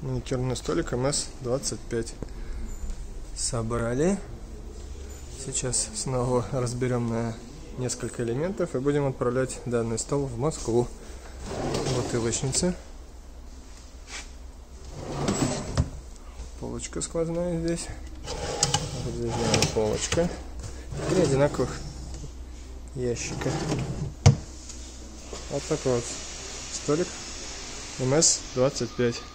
Маникюрный столик МС-25 собрали. Сейчас снова разберем на несколько элементов и будем отправлять данный стол в Москву. Бутылочница. Полочка сквозная здесь. Вот здесь полочка. 3 одинаковых ящика. Вот такой вот столик МС-25.